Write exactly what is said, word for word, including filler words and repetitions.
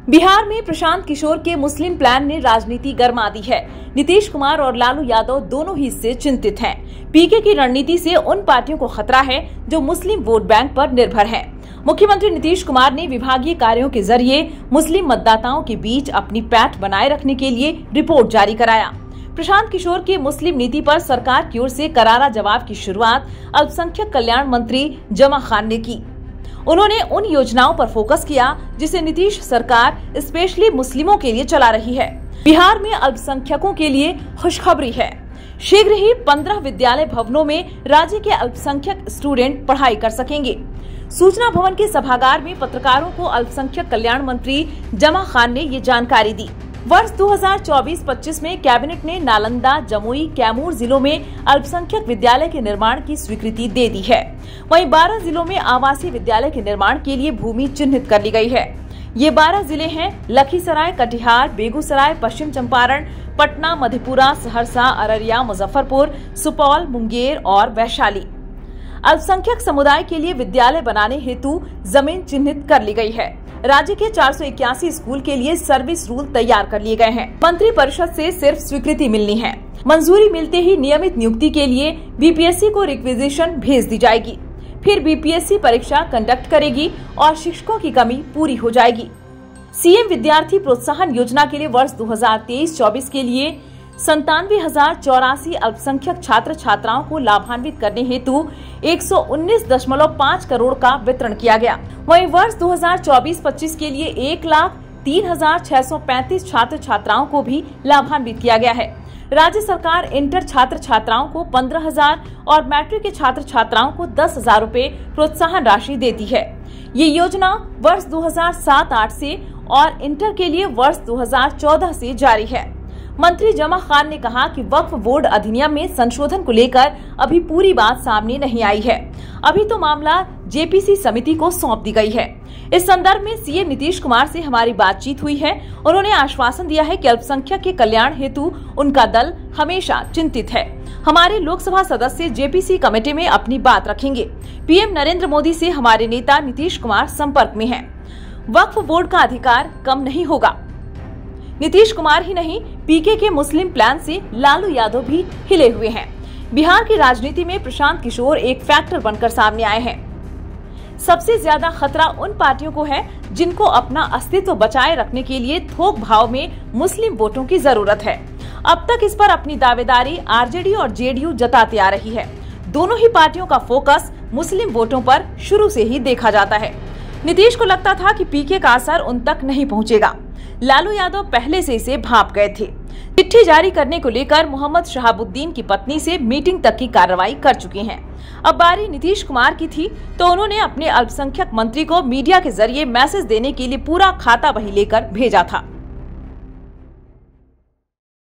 बिहार में प्रशांत किशोर के मुस्लिम प्लान ने राजनीति गरमा दी है। नीतीश कुमार और लालू यादव दोनों ही इससे चिंतित हैं। पीके की रणनीति से उन पार्टियों को खतरा है जो मुस्लिम वोट बैंक पर निर्भर हैं। मुख्यमंत्री नीतीश कुमार ने विभागीय कार्यों के जरिए मुस्लिम मतदाताओं के बीच अपनी पैठ बनाए रखने के लिए रिपोर्ट जारी कराया। प्रशांत किशोर की मुस्लिम नीति पर सरकार की ओर से करारा जवाब की शुरुआत अल्पसंख्यक कल्याण मंत्री जमा खान ने की। उन्होंने उन योजनाओं पर फोकस किया जिसे नीतीश सरकार स्पेशली मुस्लिमों के लिए चला रही है। बिहार में अल्पसंख्यकों के लिए खुशखबरी है। शीघ्र ही पंद्रह विद्यालय भवनों में राज्य के अल्पसंख्यक स्टूडेंट पढ़ाई कर सकेंगे। सूचना भवन के सभागार में पत्रकारों को अल्पसंख्यक कल्याण मंत्री जमा खान ने ये जानकारी दी। वर्ष दो हज़ार चौबीस पच्चीस में कैबिनेट ने नालंदा, जमुई, कैमूर जिलों में अल्पसंख्यक विद्यालय के निर्माण की स्वीकृति दे दी है। वहीं बारह जिलों में आवासीय विद्यालय के निर्माण के लिए भूमि चिन्हित कर ली गई है। ये बारह जिले हैं लखीसराय, कटिहार, बेगूसराय, पश्चिम चंपारण, पटना, मधेपुरा, सहरसा, अररिया, मुजफ्फरपुर, सुपौल, मुंगेर और वैशाली। अल्पसंख्यक समुदाय के लिए विद्यालय बनाने हेतु जमीन चिन्हित कर ली गई है। राज्य के चार सौ इक्यासी स्कूल के लिए सर्विस रूल तैयार कर लिए गए हैं। मंत्री परिषद से सिर्फ स्वीकृति मिलनी है। मंजूरी मिलते ही नियमित नियुक्ति के लिए बीपीएससी को रिक्विजिशन भेज दी जाएगी। फिर बीपीएससी परीक्षा कंडक्ट करेगी और शिक्षकों की कमी पूरी हो जाएगी। सीएम विद्यार्थी प्रोत्साहन योजना के लिए वर्ष दो हज़ार तेईस चौबीस के लिए संतानवे हजार चौरासी अल्पसंख्यक छात्र छात्राओं को लाभान्वित करने हेतु एक सौ उन्नीस दशमलव पाँच करोड़ का वितरण किया गया। वहीं वर्ष दो हज़ार चौबीस पच्चीस के लिए एक लाख तीन हजार छह सौ पैंतीस छात्र छात्राओं को भी लाभान्वित किया गया है। राज्य सरकार इंटर छात्र छात्राओं को पंद्रह हजार और मैट्रिक के छात्र छात्राओं को दस हजार रूपए प्रोत्साहन राशि देती है। ये योजना वर्ष दो हज़ार सात आठ से और इंटर के लिए वर्ष दो हज़ार चौदह से जारी है। मंत्री जमा खान ने कहा कि वक्फ बोर्ड अधिनियम में संशोधन को लेकर अभी पूरी बात सामने नहीं आई है। अभी तो मामला जेपीसी समिति को सौंप दी गई है। इस संदर्भ में सीएम नीतीश कुमार से हमारी बातचीत हुई है। उन्होंने आश्वासन दिया है कि अल्पसंख्यक के कल्याण हेतु उनका दल हमेशा चिंतित है। हमारे लोकसभा सदस्य जेपीसी कमेटी में अपनी बात रखेंगे। पीएम नरेंद्र मोदी से हमारे नेता नीतीश कुमार संपर्क में हैं। वक्फ बोर्ड का अधिकार कम नहीं होगा। नीतीश कुमार ही नहीं, पीके के मुस्लिम प्लान से लालू यादव भी हिले हुए हैं। बिहार की राजनीति में प्रशांत किशोर एक फैक्टर बनकर सामने आए हैं। सबसे ज्यादा खतरा उन पार्टियों को है जिनको अपना अस्तित्व बचाए रखने के लिए थोक भाव में मुस्लिम वोटों की जरूरत है। अब तक इस पर अपनी दावेदारी आरजेडी और जेडीयू जताती आ रही है। दोनों ही पार्टियों का फोकस मुस्लिम वोटों पर शुरू से ही देखा जाता है। नीतीश को लगता था कि पीके का असर उन तक नहीं पहुंचेगा। लालू यादव पहले से इसे भांप गए थे। चिट्ठी जारी करने को लेकर मोहम्मद शहाबुद्दीन की पत्नी से मीटिंग तक की कार्रवाई कर चुके हैं। अब बारी नीतीश कुमार की थी तो उन्होंने अपने अल्पसंख्यक मंत्री को मीडिया के जरिए मैसेज देने के लिए पूरा खाता बही लेकर भेजा था।